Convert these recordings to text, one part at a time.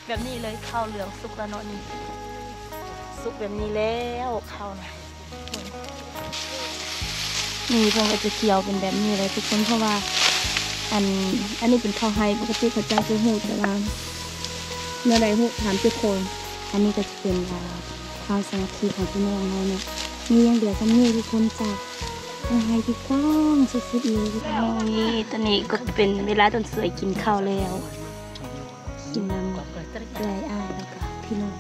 แบบนี้เลยข้าวเหลืองสุกแล้วเนาะนี่สุกแบบนี้แล้วข้าวนะนี่เพิ่งจะเคี่ยวเป็นแบบนี้เลยทุกคนเพราะว่าอันนี้เป็นข้าวไฮปกติเขาจะหูแต่ว่าเนื้อใดหูถามทุกคนอันนี้ก็จะเป็นความสามัคคีของพี่น้องเราเนี่ยมียังเดือดซ้ำนี่ทุกคนจากไฮที่กว้างสุดๆเลยนี่ตอนนี้ก็เป็นเวลาตอนสวยกินข้าวแล้วกินน้ำเลยอ้ายแล้วก็พี่น้อง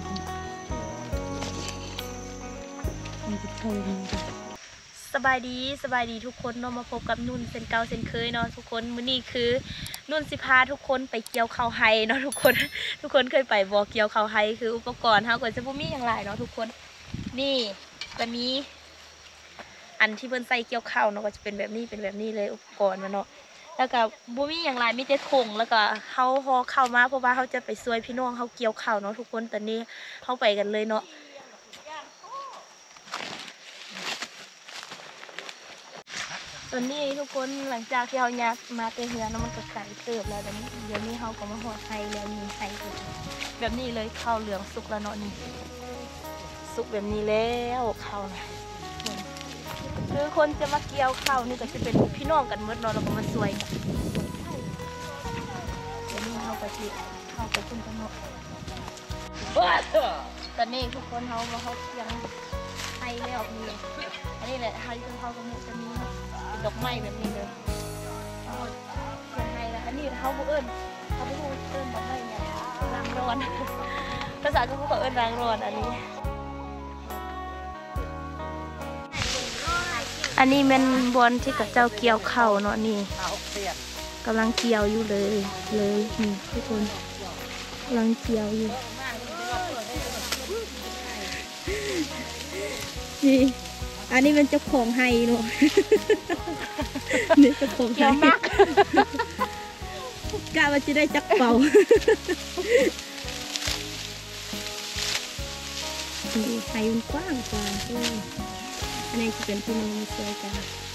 สบายดีทุกคนเนาะมาพบกับนุ่นเซนเก่าเซนเคยเนาะทุกคนมื้อนี้คือนุ่นสิพาทุกคนไปเกี่ยวข้าวไฮเนาะทุกคนเคยไปบ่เกี่ยวข้าวไฮคืออุปกรณ์เฮาก็จะบ่มีอย่างไรเนาะทุกคนนี่ก็มีอันที่เพิ่นใส่เกี่ยวข้าวเนาะก็จะเป็นแบบนี้เลยอุปกรณ์มันเนาะแล้วก็บ่มีอย่างไรมีแต่ถุงแล้วก็เฮาห่อข้าวมาเพราะว่าเฮาจะไปช่วยพี่น้องเฮาเกี่ยวข้าวเนาะทุกคนตอนนี้เฮาไปกันเลยเนาะตอนนี้ทุกคนหลังจากที่เรายักมาเตะเหือน้ำมันก็ไก่เติบแล้วเดี๋ยวนี้เขาก็มาห่อไข่แล้วมีไข่แบบนี้เลยข้าวเหลืองสุกแล้วเนาะนี่สุกแบบนี้แล้วข้าวนะคือคนจะมาเกี่ยวข้าวนี่ก็จะเป็นพี่น้องกันเมื่อเนาะเราก็มาสวยกันเดี๋ยวนี้เขาไปที่เขาไปขึ้นกันเนาะตอนนี้ทุกคนเขามาเขายังไข่แล้วมีอันนี้แหละไข่ที่เขากำลังจะมีดอกไม้แบบนี้เลยเอาเขียนให้แล้วอันนี้เขาพูดเอิ้นดอกไม้เนี่ยรางร้อนภาษาก็พูดเขาเอิ้นรางร้อนอันนี้เป็นบอลที่กับเจ้าเกี่ยวเข่าเนาะนี่กำลังเกี่ยวอยู่เลยนี่ทุกคนกำลังเกี่ยวอยู่นี่อันนี้เป็นเจ้าของไฮเนาะนี่เจ้าของไฮกะว่าจะได้จักเป่านี่ไฮมันกว้างกว่าอันนี้จะเป็นพี่น้องมาช่วยกัน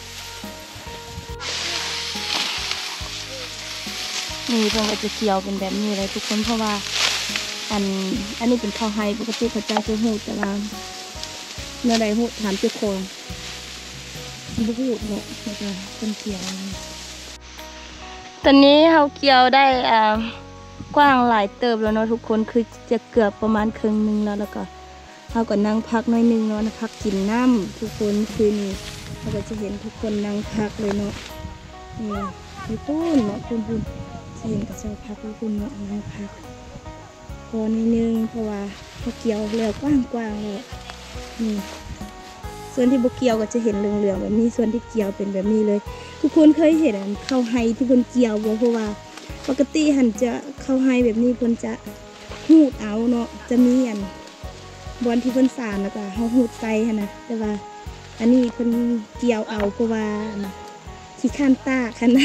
นี่เพิ่งจะเกี่ยวเป็นแบบนี้เลยทุกคนเพราะว่าอันนี้เป็นข้าวไฮปกติเขาจะหูแต่ว่าเนื้อใดหูถามเจ้าของบุหูเนาะเป็นเกี่ยวตอนนี้เขาเกี่ยวได้กว้างหลายเติบแล้วเนาะทุกคนคือจะเกือบประมาณครึ่งนึงแล้วก็เขาก็นั่งพักน้อยนึงเนาะพักกินน้ำทุกคนคือนี่เราก็จะเห็นทุกคนนั่งพักเลยเนาะนี่พูนเนาะพูนจะเห็นกับเจ้าพักพูนเนาะนั่งพักพอนิดนึงเพราะว่าเขาเกี่ยวแล้วกว้างเลยนี่ส่วนที่บุกเกี่ยวก็จะเห็นเหลืองๆแบบนี้ส่วนที่เกี่ยวเป็นแบบนี้เลยทุกคนเคยเห็นข้าวไฮที่คนเกี่ยวเพราะว่าปกติหันจะข้าวไฮแบบนี้คนจะหูดเอาเนาะจะมีบอลที่เพิ่นสานแล้วก็เขาหูดใส่นะแต่ว่าอันนี้เพิ่นเกี่ยวเอาเพราะว่าขี้ข้านตาค่ะนะ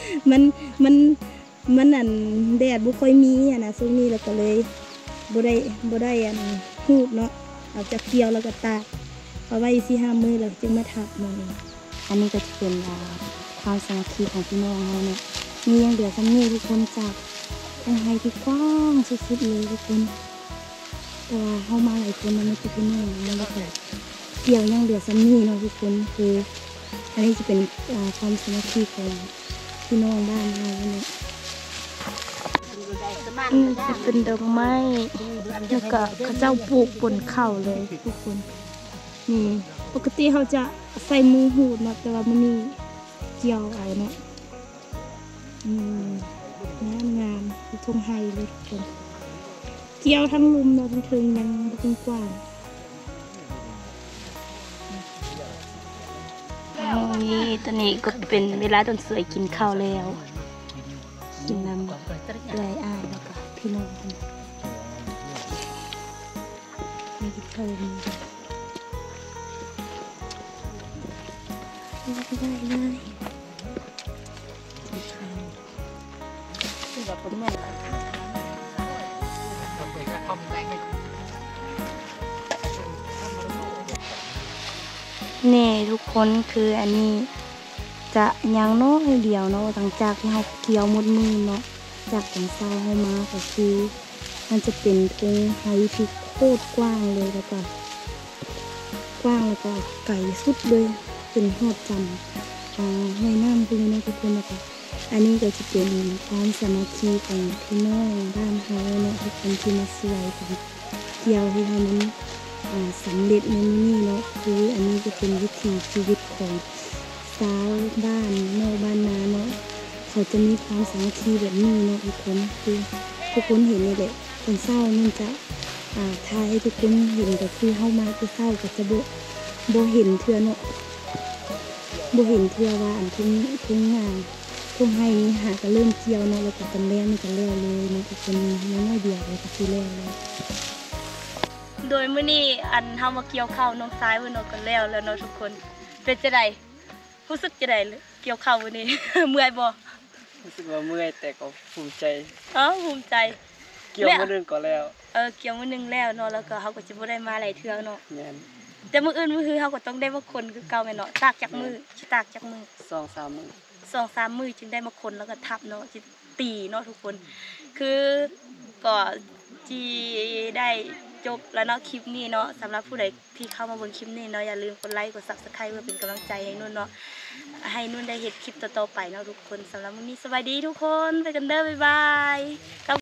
มันแดดบุค่อยมีนะช่วงนี้เราก็เลยบ่ได้หูดเนาะเอาจะเกี่ยวแล้วก็ตากเอาไว้4-5 มื้อแล้วจึงมาถักมันอันนี้ก็จะเป็นความสามัคคีของพี่น้องเราเนี่ยมียังเดือดซ้ำนี่ทุกคนจากไฮที่กว้างสุดๆเลยทุกคนแต่ว่าเข้ามาหลายคนมันไม่ใช่พี่น้องมันก็แบบเกี่ยวยังเดือดซ้ำนี่เนาะทุกคนคืออันนี้จะเป็นความสามัคคีของพี่น้องบ้านเราเนี่ยจะเป็นดอกไม้แล้วก็เขาเจ้าปลูกบนเข่าเลยทุกคนนี่ปกติเขาจะใส่มือหูดเนาะแต่ว่ามันนี่เกี่ยวเอาเนาะงามคือทงไฮเลยทุกคนเกี่ยวทั้งลุมเนาะทั้งเทิงยังทั้งกว้างนี่ตอนนี้ก็เป็นเวลาตอนสวยกินข้าวแล้วกินน้ำเลยอ้ายแล้วก็พี่น้องนี่คือเทิงได้เลยนี่ทุกคนคืออันนี้จะยังน้อยเดียวเนาะหลังจากที่เขาเกี่ยวหมดมือเนาะจากของเศร้าให้มาก็คือมันจะเป็นทุ่งไฮที่โคตรกว้างเลยแล้วก็กว้างแล้วก็ไก่สุดเลยเป็นหอดจำห้วยน้ำคุณนะทุกคนนะคะอันนี้ก็จะเป็นความสามัคคีของพี่น้องบ้านเฮาเนาะทุกคนที่มาช่วยกันเกี่ยวให้ให้มันสำเร็จในนี้เนาะคืออันนี้จะเป็นวิถีชีวิตของสาวบ้านนอกบ้านนาเนาะเขาจะมีความสามัคคีแบบนี้เนาะทุกคนคือทุกคนเห็นนี่แหละคนเศร้ามันจะทายให้ทุกคนเห็นก็คือเข้ามาคือเศร้าก็จะโบเห็นเทือเนาะโบเห็นเทือว่าอันทุ่งงานทุ่งให้นี้หาก็เริ่มเกี่ยวเนาะแล้วก็ตอนแรกนี่ก็แล้วเลยเนาะทุกคนน้อยเดียวเลยก็คือแล้วเลยโดยมื้อนี้อันเฮามาเกี่ยวข้าวน้องซ้ายมื้อเนาะก็แล้วเนาะทุกคนเป็นจะไดรู้สึกจะไดเกี่ยวข้าวมื้อนี้ เมื่อยบ่รู้สึกว่าเมื่อยแต่ก็ภูมิใจภูมิใจเกี่ยวมื้อนึงก็แล้วเกี่ยวมื้อนึงแล้วเนาะแล้วก็เฮาก็สิบ่ได้มาหลายเทื่อเนาะแม่นแต่มื้ออื่นมื้อคือเฮาก็ต้องได้มาคนคือเก่าแม่นเนาะตากจักมื้อสิตากจักมื้อ 2-3 มื้อ 2-3 มื้อจึงได้มาคนแล้วก็ทับเนาะสิตีเนาะทุกคนคือก็สิได้จบแล้วเนาะคลิปนี้เนาะสำหรับผู้ใดที่เข้ามาเบิ่งคลิปนี้เนาะอย่าลืมกดไลค์กด Subscribe เพื่อเป็นกำลังใจให้นุ่นเนาะให้นุ่นได้เฮ็ดคลิปต่อๆไปเนาะทุกคนสำหรับมื้อนี้สวัสดีทุกคนไปกันเด้อบ๊ายบาย